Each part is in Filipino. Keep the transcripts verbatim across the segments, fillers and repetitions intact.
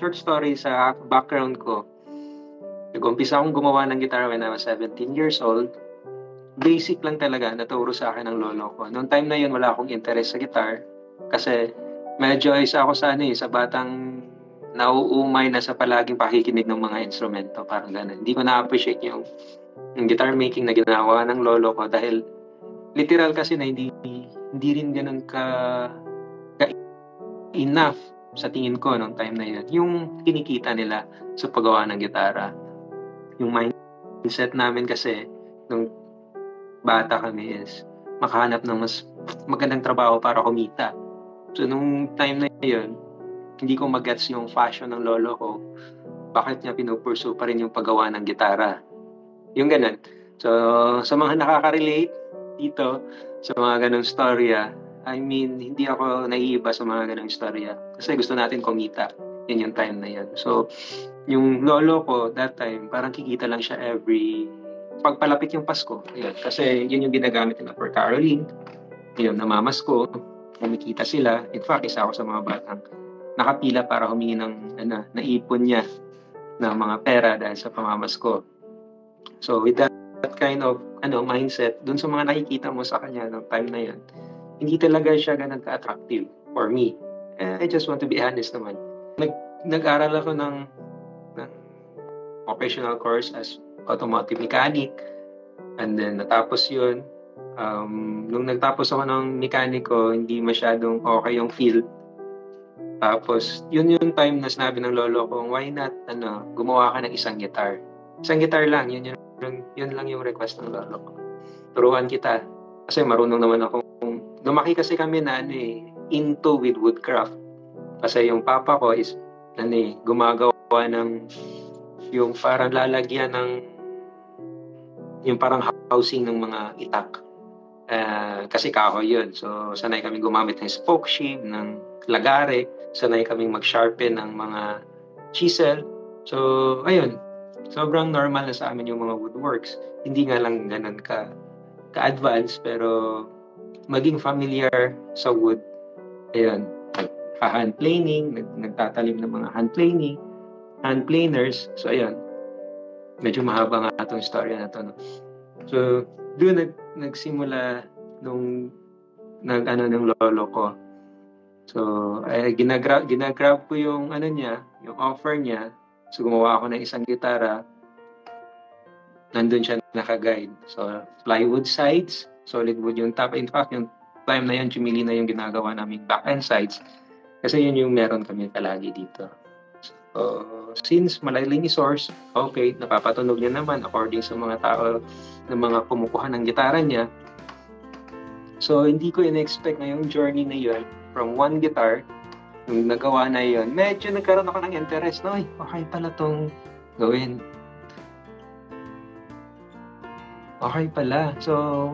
short story sa background ko. Nag-umpisa akong gumawa ng gitara when I was seventeen years old. Basic lang talaga, naturo sa akin ng lolo ko. Noong time na yun, wala akong interest sa guitar. Kasi medyo isa ako sa ano eh, sa batang nauumay na sa palaging pakikinig ng mga instrumento. Parang ganun. Hindi ko na-appreciate yung, yung guitar making na ginawa ng lolo ko dahil literal kasi na hindi, hindi rin ganun ka, ka enough sa tingin ko noong time na yun. Yung kinikita nila sa paggawa ng gitara. Yung mindset namin kasi nung bata kami is makahanap ng mas magandang trabaho para kumita. So nung time na yun, hindi ko mag-gets yung fashion ng lolo ko. Bakit niya pinupursu pa rin yung paggawa ng gitara? Yung ganun. So sa mga nakaka-relate dito, sa mga ganung storya, I mean, hindi ako naiiba sa mga ganung storya. Kasi gusto natin kumita. Yun yung time na yun. So yung lolo ko that time, parang kikita lang siya every pagpalapit yung Pasko. Yun. Kasi yun yung ginagamit nila for caroling. Yun, namamas ko. Kumikita sila. In fact, isa ako sa mga batang nakapila para humingi ng ano, naipon niya ng mga pera dahil sa pamamas ko. So with that, that kind of ano mindset, dun sa mga nakikita mo sa kanya ng time na yun, hindi talaga siya ganun ka-attractive for me. Eh, I just want to be honest naman. Nag, nag-aral ako ng, ng professional course as automotive mechanic, and then natapos yun. Um, nung nagtapos ako ng mekaniko, hindi masyadong okay yung field. Tapos yun yung time na sinabi ng lolo ko, why not ano, gumawa ka ng isang guitar. Isang guitar lang, yun, yun, yun, yun lang yung request ng lolo ko. Turuan kita. Kasi marunong naman akong, lumaki kasi kami na ano eh, into with woodcraft. Kasi yung papa ko is ano eh, gumagawa ng yung parang lalagyan ng yung parang housing ng mga itak. Uh, kasi kahoy yun. So, sanay kami gumamit ng spoke sheave, ng lagare. Sanay kami mag-sharpen ng mga chisel. So, ayun. Sobrang normal na sa amin yung mga woodworks. Hindi nga lang ganun ka, ka-advance, pero maging familiar sa wood. Ayun. Nagka-hand planing, nag- nagtatalim ng mga hand planing, hand planers. So, ayun. Medyo mahaba nga itong story na ito. No? So, doon nag, nagsimula nung nag, ano, ng lolo ko. So, ay, ginagrab, ginagrab ko yung, ano niya, yung offer niya. So, gumawa ako ng isang gitara. Nandun siya naka-guide. So, plywood sides, solid wood yung top. In fact, yung time na yun, chumili na yung ginagawa namin back-end sides. Kasi yun yung meron kami palagi dito. So, since malaking source, okay, napapatunog niya naman according sa mga tao ng mga kumukuha ng gitara niya. So, hindi ko in-expect na yung journey na yun from one guitar, nung nagawa na yun, medyo nagkaroon ako ng interest na, okay pala tong gawin. Okay pala. So,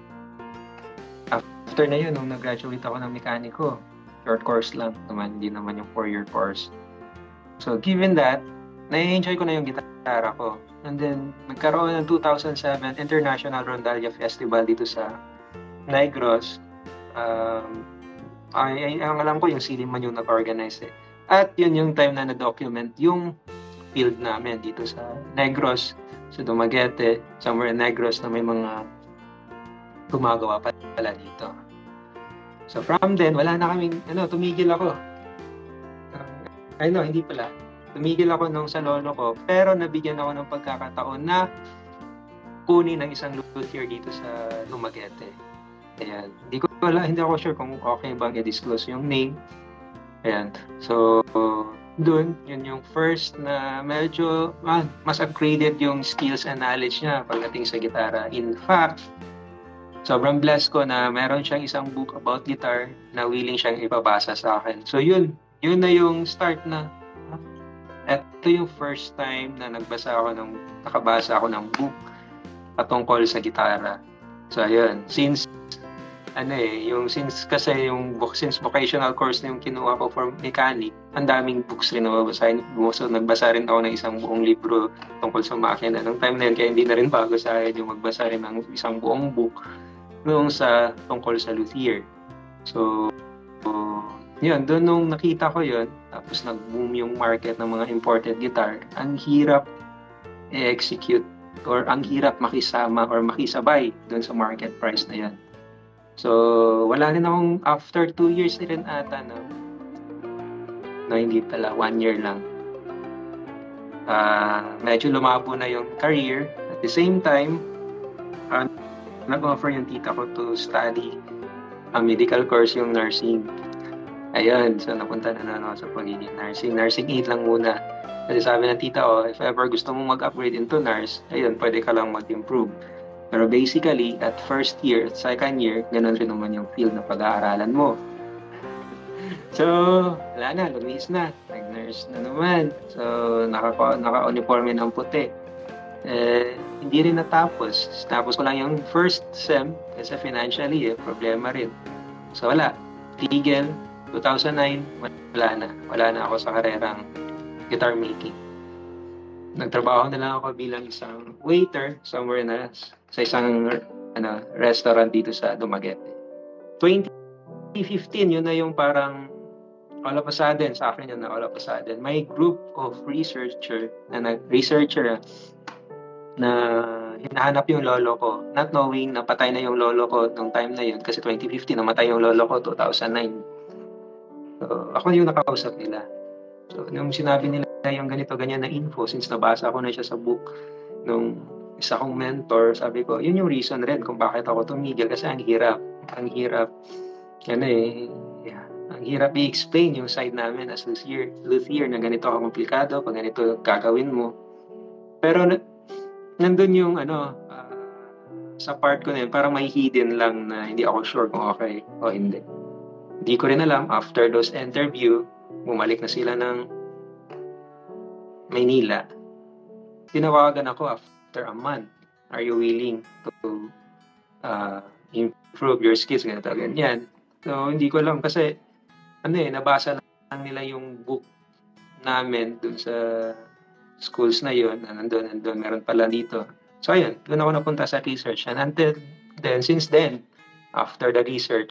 after na yun, nung nag-graduate ako ng mekaniko, short course lang naman, hindi naman yung four-year course. So, given that, na-enjoy ko na yung gitara ko. And then, nagkaroon ng two thousand seven International Rondalia Festival dito sa Negros. Um, ay, ay, ang alam ko, yung Siliman yung nag-organize eh. At yun yung time na na-document yung field namin dito sa Negros, sa Dumaguete, somewhere in Negros na may mga gumagawa pala dito. So, from then, wala na kaming, ano, tumigil ako. Ay no, hindi pala. Tumigil ako nung sa lolo ko, pero nabigyan ako ng pagkakataon na kunin ng isang luthier dito sa Dumaguete. Ayan. Hindi ko wala, hindi ako sure kung okay bang i-disclose yung name. Ayan. So, dun, yun yung first na medyo ah, mas upgraded yung skills and knowledge niya pagdating sa gitara. In fact, sobrang blessed ko na meron siyang isang book about guitar na willing siyang ipabasa sa akin. So, yun. Yun na yung start na. Ito yung first time na nagbasa ako ng, nakabasa ako ng book patungkol sa gitara. So, ayun. Since, ano eh, yung, since kasi yung, since vocational course na yung kinuha ko for mechanic, ang daming books rin na mabasahin. So, nagbasa rin ako ng isang buong libro tungkol sa makina. Nung time na yun, kaya hindi na rin bago sa akin yung magbasa rin ng isang buong book noong sa, tungkol sa luthier. So, Yun, doon nung nakita ko yun, tapos nag-boom yung market ng mga imported guitar, ang hirap i-execute or ang hirap makisama or makisabay doon sa market price na yan. So, wala rin akong, after two years rin ata, no, no hindi pala, one year lang. Uh, medyo lumabo na yung career. At the same time, uh, nag-offer yung tita ko to study a medical course, yung nursing. Ayun, so napunta na na ako sa pagiging nursing. Nursing aid lang muna. Kasi sabi ng tita ko, if ever gusto mong mag-upgrade into nurse, ayun, pwede ka lang mag-improve. Pero basically, at first year, at second year, ganun rin naman yung field na pag-aaralan mo. So, wala na, lumis na. Nag-nurse na naman. So, naka- naka-uniforme ng puti. Eh, hindi rin natapos. Tapos ko lang yung first sem kasi financially, eh, problema rin. So, wala. Tigil, two thousand nine, wala na. Wala na ako sa karerang guitar making. Nagtrabaho na lang ako bilang isang waiter somewhere na sa isang ano, restaurant dito sa Dumaguete. twenty fifteen, yun na yung parang all of a sudden, sa akin yun na all of a sudden, may group of researcher na nag-researcher na hinahanap yung lolo ko, not knowing na patay na yung lolo ko nung time na yun kasi twenty fifteen, namatay yung lolo ko, two thousand nine. So, ako yung nakausap nila. So, nung sinabi nila yung ganito, ganyan na info, since nabasa ko na siya sa book nung isa kong mentor, sabi ko, yun yung reason rin kung bakit ako tumigil kasi ang hirap. Ang hirap. Ano eh, yeah, ang hirap i-explain yung side namin as luthier, luthier na ganito komplikado, pag ganito gagawin mo. Pero nandun yung ano, uh, sa part ko na yun, parang may hidden lang na hindi ako sure kung okay o hindi. Hindi ko rin alam, after those interview, bumalik na sila ng Maynila. Tinawagan ako after a month. Are you willing to uh, improve your skills? Ganito, ganyan. So, hindi ko alam kasi ano eh, nabasa lang nila yung book namin dun sa schools na yun. Nandun, nandun, meron pala dito. So, ayun, doon ako napunta sa research. And until then, since then, after the research,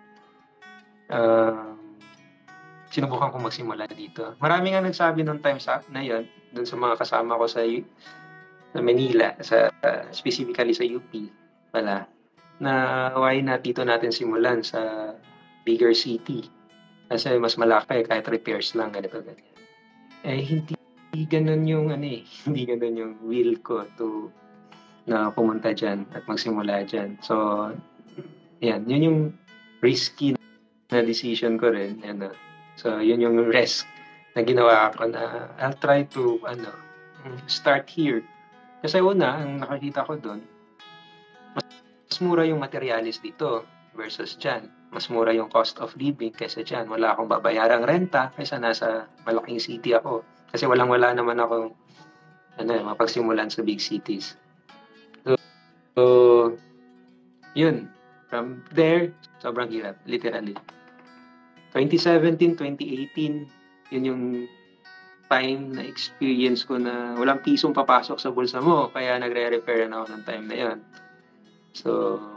uh, sinubukan ko magsimula dito. Marami nga nagsabi noong time sa, na yun, dun sa mga kasama ko sa, sa Manila, sa, uh, specifically sa U P, pala, na why not dito natin simulan sa bigger city. Kasi mas malaki, kahit repairs lang, ganito, ganyan. Eh, hindi ganun yung, ano eh, hindi ganun yung will ko to na pumunta dyan at magsimula dyan. So, yan, yun yung risky na decision ko rin. Ano. So, yun yung risk na ginawa ko na I'll try to, ano, start here. Kasi una, ang nakakita ko doon, mas mura yung materialis dito versus dyan. Mas mura yung cost of living kaysa dyan. Wala akong babayarang renta kaysa nasa malaking city ako. Kasi walang-wala naman ako ano, mapagsimulan sa big cities. So, so yun. From there, sobrang hirap. Literally. twenty seventeen, twenty eighteen, yun yung time na experience ko na walang pisong papasok sa bulsa mo. Kaya nagre-repair na ako ng time na yun. So,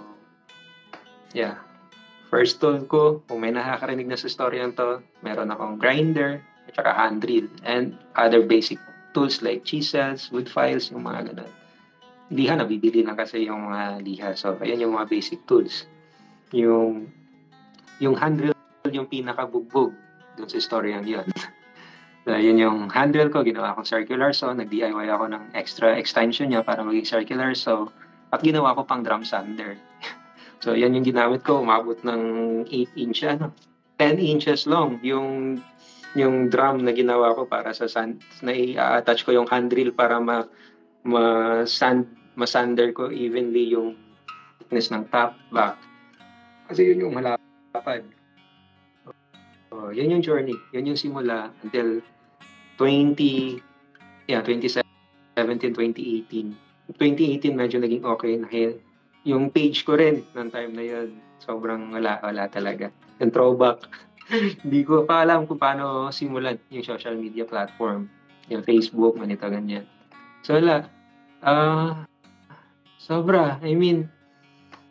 yeah. First tool ko, kung may nakakarinig na sa story ng to, meron akong grinder, at saka hand drill, and other basic tools like chisels, wood files, yung mga ganun. Liha, nabibili lang kasi yung mga liha. So, ayan yung mga basic tools. Yung, yung hand drill, yung pinakabugbog dun sa story ng yun. So, yun yung hand drill ko, ginawa akong circular saw, nag-D I Y ako ng extra extension niya para maging circular saw, at ginawa ko pang drum sander. So, yan yung ginamit ko, umabot ng eight inch, ano, ten inches long, yung yung drum na ginawa ko para sa sand, na i-attach ko yung hand drill para ma, ma sand, masander ko evenly yung thickness ng top, back. Kasi yun yung malapad. So, yun yung journey, yun yung simula until twenty, yeah, twenty seventeen, twenty eighteen. twenty eighteen medyo naging okay na yung page ko rin ng time na yun, sobrang wala, wala talaga. Yung throwback, hindi ko pa alam kung paano simulan yung social media platform, yung Facebook, manito, ganyan. So wala, uh, sobra, I mean,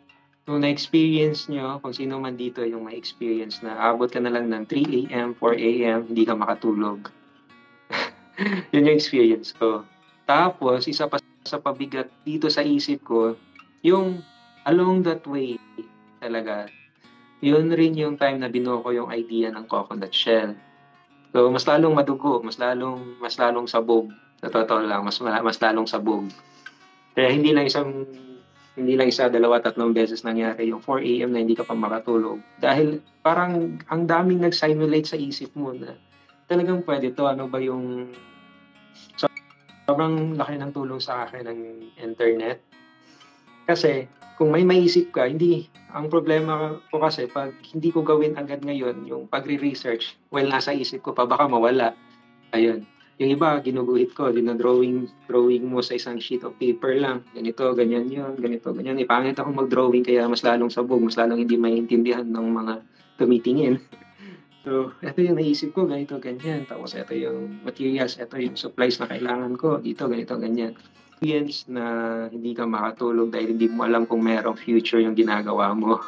Kung na-experience nyo, kung sino man dito yung may experience na abot ka na lang ng three a.m., four a.m., hindi ka makatulog. Yun yung experience ko. Tapos, isa pa sa pabigat dito sa isip ko, yung along that way talaga, yun rin yung time na binuo ko yung idea ng coconut shell. So, mas lalong madugo, mas lalong, mas lalong sabog. Sa totoo lang, mas, mas lalong sabog. Kaya hindi lang isang hindi lang isa, dalawa, tatlong beses nangyari yung four a.m. na hindi ka pa makatulog. Dahil parang ang daming nag-simulate sa isip mo na talagang pwede to. Ano ba yung... So, sobrang laki ng tulong sa akin ng internet. Kasi kung may maisip ka, hindi... Ang problema ko kasi pag hindi ko gawin agad ngayon, yung pagre-research, well, nasa isip ko pa, baka mawala. Ayun. Yung iba, ginuguhit ko, dinodrawing drawing mo sa isang sheet of paper lang. Ganito, ganyan yun, ganito, ganyan. Ipangit akong mag-drawing kaya mas lalong sabog, mas lalong hindi maintindihan ng mga tumitingin. So, ito yung naisip ko, ganito, ganyan. Tapos ito yung materials, ito yung supplies na kailangan ko, dito, ganito, ganyan. Experience na hindi ka makatulog dahil hindi mo alam kung merong future yung ginagawa mo.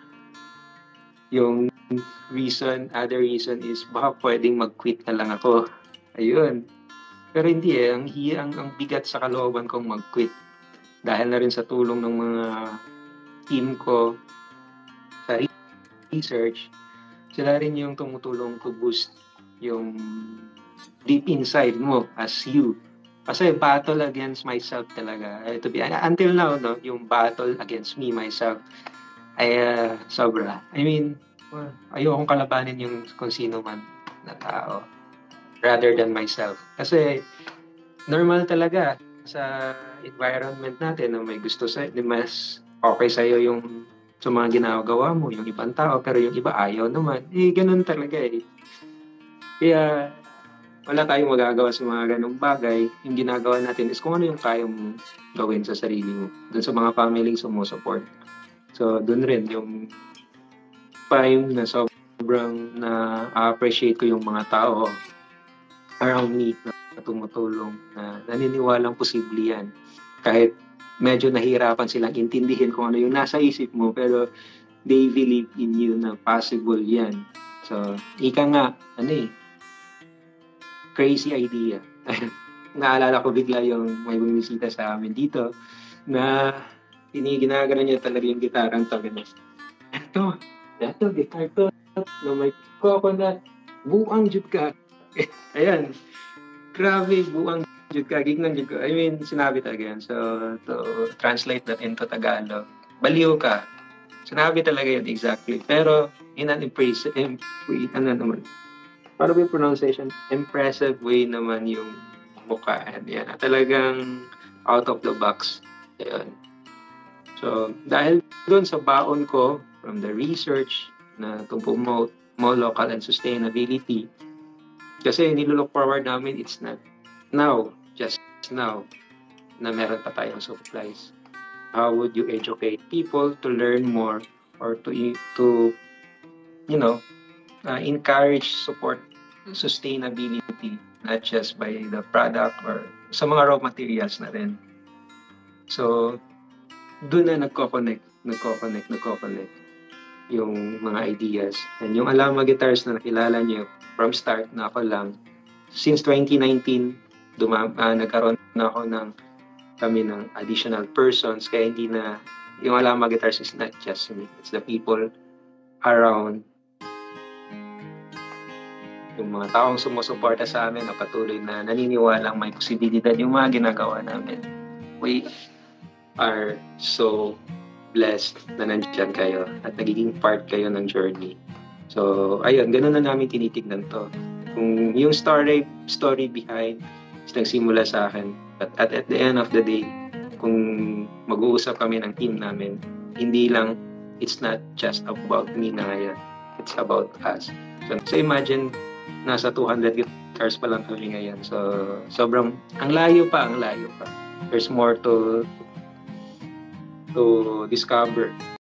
Yung reason, other reason is baka pwedeng mag-quit na lang ako. Ayun. Pero hindi eh, ang, ang, ang bigat sa kalooban kong mag-quit. Dahil na rin sa tulong ng mga team ko sa research, sila rin yung tumutulong to boost yung deep inside mo as you. Kasi battle against myself talaga. Uh, to be, until now, no, yung battle against me, myself, ay uh, sobra. I mean, well, ayokong kalabanin yung kung sino man na tao rather than myself. Kasi normal talaga sa environment natin na may gusto sa mas okay sa'yo yung sa mga ginagawa mo, yung ibang tao, pero yung iba ayaw naman. Eh, ganun talaga eh. Kaya wala tayong magagawa sa mga ganung bagay. Yung ginagawa natin is kung ano yung kaya mong gawin sa sarili mo. Dun sa mga family sumusupport. So, dun rin yung time na sobrang na-appreciate ko yung mga tao around me na tumutulong, na naniniwalang posible yan. Kahit medyo nahihirapan silang intindihin kung ano yung nasa isip mo, pero they believe in you na possible yan. So, ika nga, ano eh, crazy idea. Naalala ko bigla yung may bumisita sa amin dito na ginagano niya talaga yung gitara. Ang tabi na, eto, eto, guitar to, no, may coconut, buang jud ka. Ayan, grabe, buang jud ka, gignang jud ka. I mean, sinabi talaga yan. So, to translate that into Tagalog, baliw ka. Sinabi talaga yun exactly. Pero, in an impressive, ano naman, para ba yung pronunciation? Impressive way naman yung mukha. Yan. Talagang out of the box. Ayan. So, dahil doon sa baon ko, from the research na to promote more local and sustainability, kasi nilook forward namin, it's not now, just now, na meron pa tayong supplies. How would you educate people to learn more or to, to you know, uh, encourage, support sustainability, not just by the product or sa mga raw materials na rin. So, doon na nagko-connect, nagko-connect, nagko-connect yung mga ideas. And yung Alama Guitars na nakilala niyo from start na ako lang, since twenty nineteen, duma, uh, nagkaroon na ako ng kami ng additional persons, kaya hindi na, yung Alama Guitars is not just me, it's the people around, yung mga taong sumusuporta sa amin na patuloy na naniniwalang may posibilidad yung mga ginagawa namin. We are so blessed na nandiyan kayo at nagiging part kayo ng journey. So, ayun, ganun na namin tinitignan to. Kung yung story story behind is nagsimula sa akin. But at, at the end of the day, kung mag-uusap kami ng team namin, hindi lang, it's not just about me na ngayon. It's about us. So, so imagine, nasa two hundred guitars pa lang kami ngayon. So, sobrang, ang layo pa, ang layo pa. There's more to to discover.